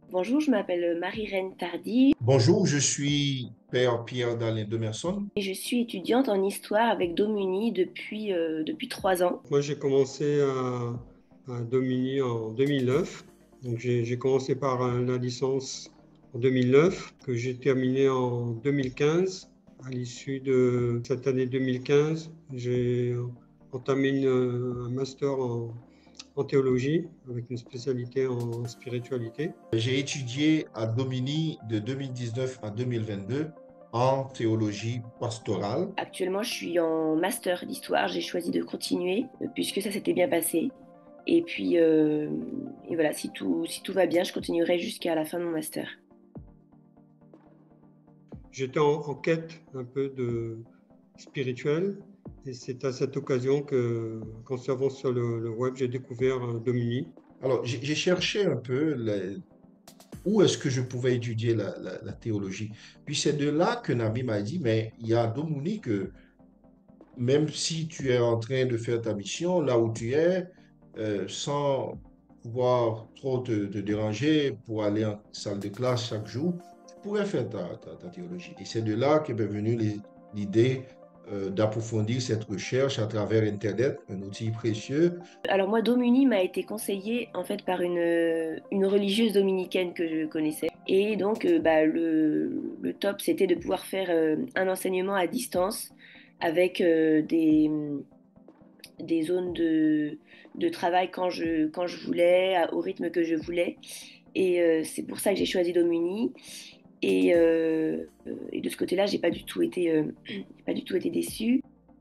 Bonjour, je m'appelle Marie-Reine Tardy Bonjour, je suis Père Pierre d'Alain Demerson. et je suis étudiante en histoire avec Domuni depuis 3 ans. Moi, j'ai commencé à Domini en 2009. Donc, j'ai commencé par la licence en 2009, que j'ai terminé en 2015. À l'issue de cette année 2015, j'ai entamé un master en théologie avec une spécialité en spiritualité. J'ai étudié à Domini de 2019 à 2022 en théologie pastorale. Actuellement, je suis en master d'histoire. J'ai choisi de continuer puisque ça s'était bien passé. Et puis, et voilà, si tout va bien, je continuerai jusqu'à la fin de mon master. J'étais en quête un peu de spirituelle et c'est à cette occasion qu'en servant sur le web, j'ai découvert Domini. Alors, j'ai cherché un peu où est-ce que je pouvais étudier la théologie. Puis c'est de là que Nabi m'a dit, mais il y a Domini que même si tu es en train de faire ta mission, là où tu es, sans pouvoir trop te déranger pour aller en salle de classe chaque jour, tu pourrais faire ta théologie. Et c'est de là qu'est venue l'idée d'approfondir cette recherche à travers Internet, un outil précieux. Alors moi, Domuni m'a été conseillé en fait par une religieuse dominicaine que je connaissais. Et donc, le top, c'était de pouvoir faire un enseignement à distance avec des zones de travail quand je voulais, au rythme que je voulais. Et c'est pour ça que j'ai choisi Domuni. Et de ce côté-là, j'ai pas du tout été déçue.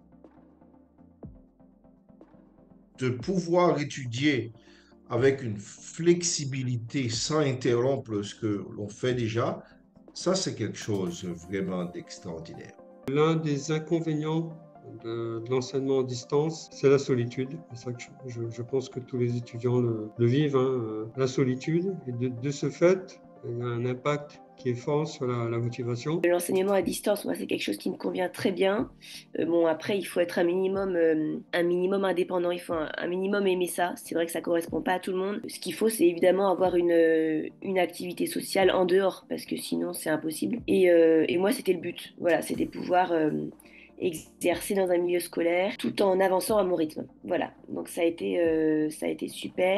De pouvoir étudier avec une flexibilité sans interrompre ce que l'on fait déjà, ça c'est quelque chose vraiment d'extraordinaire. L'un des inconvénients de l'enseignement à distance, c'est la solitude. C'est ça que je pense que tous les étudiants le vivent, hein, la solitude. Et de ce fait, il y a un impact qui est fort sur la motivation. L'enseignement à distance, moi, c'est quelque chose qui me convient très bien. Bon, après, il faut être un minimum indépendant. Il faut un minimum aimer ça. C'est vrai que ça correspond pas à tout le monde. Ce qu'il faut, c'est évidemment avoir une activité sociale en dehors, parce que sinon, c'est impossible. Et moi, c'était le but. Voilà, c'était pouvoir exercer dans un milieu scolaire tout en avançant à mon rythme. Voilà. Donc, ça a été super.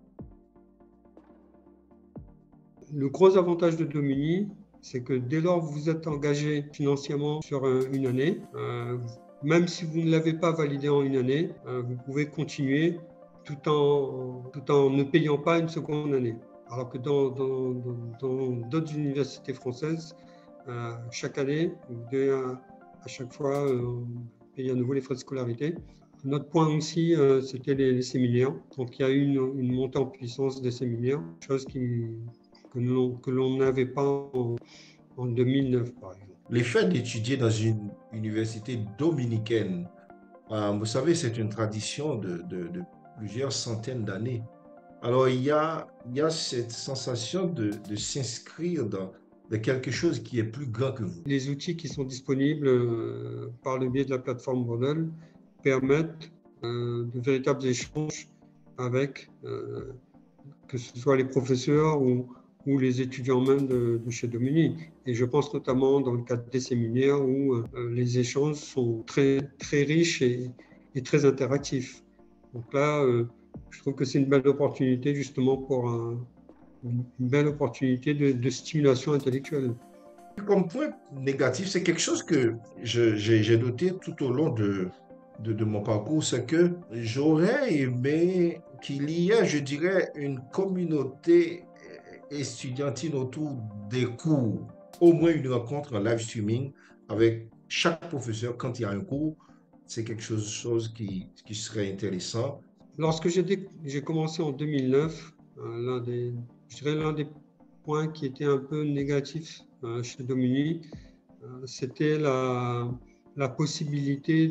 Le gros avantage de Domini, c'est que dès lors que vous êtes engagé financièrement sur une année, même si vous ne l'avez pas validé en une année, vous pouvez continuer tout en ne payant pas une seconde année. Alors que dans d'autres universités françaises, chaque année, vous devez à chaque fois payer à nouveau les frais de scolarité. Notre point aussi, c'était les séminaires. Donc il y a eu une montée en puissance des séminaires, chose que l'on n'avait pas en 2009, par exemple. L'effet d'étudier dans une université dominicaine, vous savez, c'est une tradition de plusieurs centaines d'années. Alors, il y a cette sensation de s'inscrire dans quelque chose qui est plus grand que vous. Les outils qui sont disponibles par le biais de la plateforme Moodle permettent de véritables échanges avec que ce soit les professeurs ou les étudiants même de chez Domini. Et je pense notamment dans le cadre des séminaires où les échanges sont très, très riches et très interactifs. Donc là, je trouve que c'est une belle opportunité justement pour une belle opportunité de stimulation intellectuelle. Comme point négatif, c'est quelque chose que j'ai noté tout au long de mon parcours, c'est que j'aurais aimé qu'il y ait, je dirais, une communauté estudiantine autour des cours, au moins une rencontre en live streaming avec chaque professeur quand il y a un cours. C'est quelque chose qui serait intéressant. Lorsque j'ai commencé en 2009, je dirais l'un des points qui était un peu négatif chez Domini, c'était la possibilité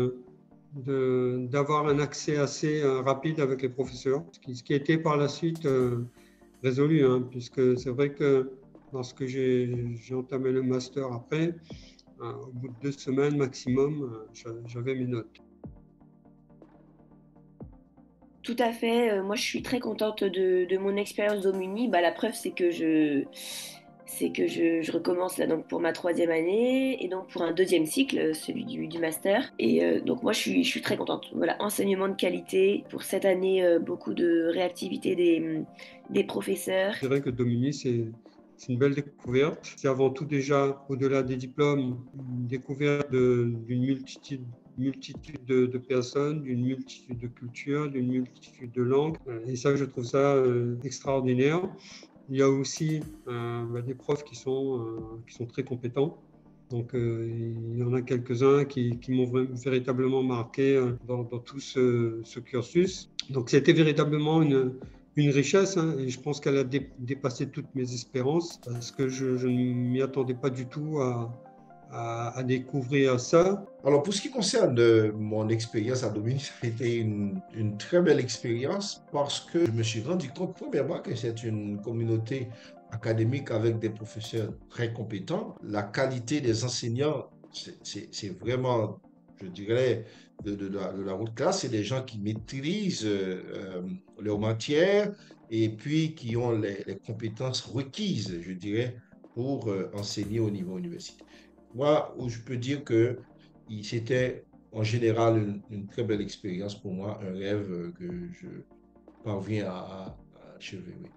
d'avoir un accès assez rapide avec les professeurs, ce qui a été par la suite résolu, hein, puisque c'est vrai que lorsque j'ai entamé le master après, au bout de 2 semaines maximum, j'avais mes notes. Tout à fait. Moi, je suis très contente de mon expérience d'Omuni. Bah, la preuve, c'est que je recommence là donc pour ma troisième année et donc pour un deuxième cycle, celui du master. Et donc moi, je suis très contente. Voilà, enseignement de qualité pour cette année, beaucoup de réactivité des professeurs. Je dirais que Domini, c'est une belle découverte. C'est avant tout déjà, au-delà des diplômes, une découverte d'une multitude de personnes, d'une multitude de cultures, d'une multitude de langues. Et ça, je trouve ça extraordinaire. Il y a aussi des profs qui sont très compétents. Donc, il y en a quelques-uns qui m'ont véritablement marqué dans tout ce cursus. Donc, c'était véritablement une richesse, hein, et je pense qu'elle a dépassé toutes mes espérances parce que je ne m'y attendais pas du tout à découvrir ça. Alors, pour ce qui concerne mon expérience à Dominique, ça a été une très belle expérience parce que je me suis rendu compte, premièrement, que c'est une communauté académique avec des professeurs très compétents. La qualité des enseignants, c'est vraiment, je dirais, de la haute classe. C'est des gens qui maîtrisent leur matière et puis qui ont les compétences requises, je dirais, pour enseigner au niveau universitaire. Moi, où je peux dire que c'était en général une très belle expérience pour moi, un rêve que je parviens à achever. Oui.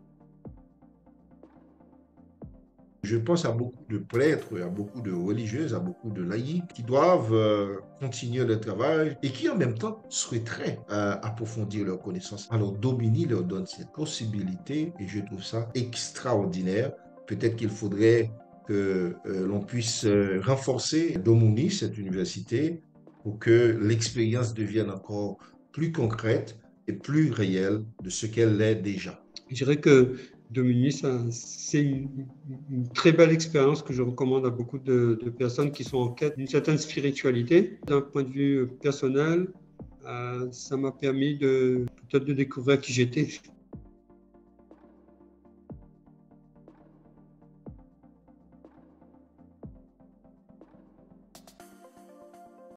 Je pense à beaucoup de prêtres, à beaucoup de religieuses, à beaucoup de laïcs qui doivent continuer le travail et qui en même temps souhaiteraient approfondir leurs connaissances. Alors Domini leur donne cette possibilité et je trouve ça extraordinaire. Peut-être qu'il faudrait que l'on puisse renforcer Domini, cette université, pour que l'expérience devienne encore plus concrète et plus réelle de ce qu'elle est déjà. Je dirais que Domini, c'est une très belle expérience que je recommande à beaucoup de personnes qui sont en quête d'une certaine spiritualité. D'un point de vue personnel, ça m'a permis peut-être de découvrir qui j'étais.